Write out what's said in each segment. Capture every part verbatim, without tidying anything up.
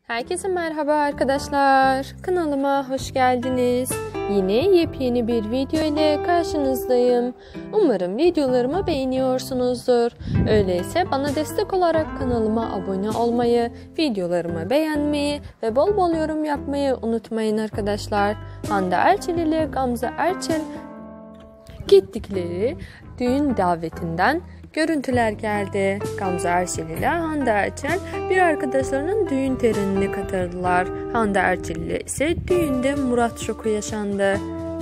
Herkese merhaba arkadaşlar. Kanalıma hoş geldiniz. Yine yepyeni bir video ile karşınızdayım. Umarım videolarımı beğeniyorsunuzdur. Öyleyse bana destek olarak kanalıma abone olmayı, videolarımı beğenmeyi ve bol bol yorum yapmayı unutmayın arkadaşlar. Hande Erçel ile Gamze Erçel gittikleri düğün davetinden görüntüler geldi. Gamze Erçel ile Hande Erçel bir arkadaşlarının düğün törenine katıldılar. Hande Erçel ile ise düğünde Murat şoku yaşandı.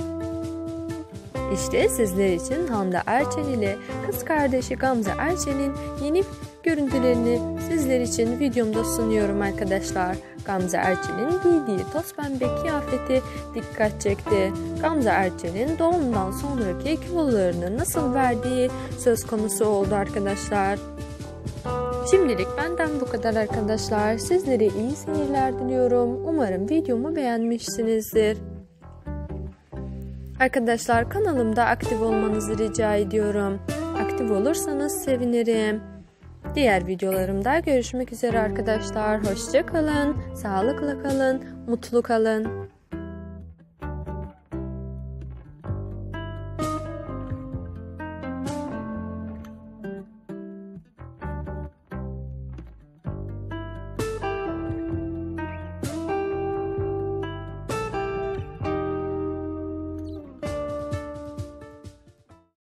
İşte sizler için Hande Erçel ile kız kardeşi Gamze Erçel'in yeni görüntülerini sizler için videomda sunuyorum arkadaşlar. Gamze Erçel'in giydiği toz pembe kıyafeti dikkat çekti. Gamze Erçel'in doğumdan sonraki kilolarını nasıl verdiği söz konusu oldu arkadaşlar. Şimdilik benden bu kadar arkadaşlar. Sizlere iyi seyirler diliyorum. Umarım videomu beğenmişsinizdir. Arkadaşlar kanalımda aktif olmanızı rica ediyorum. Aktif olursanız sevinirim. Diğer videolarımda görüşmek üzere arkadaşlar. Hoşça kalın, sağlıkla kalın, mutlu kalın.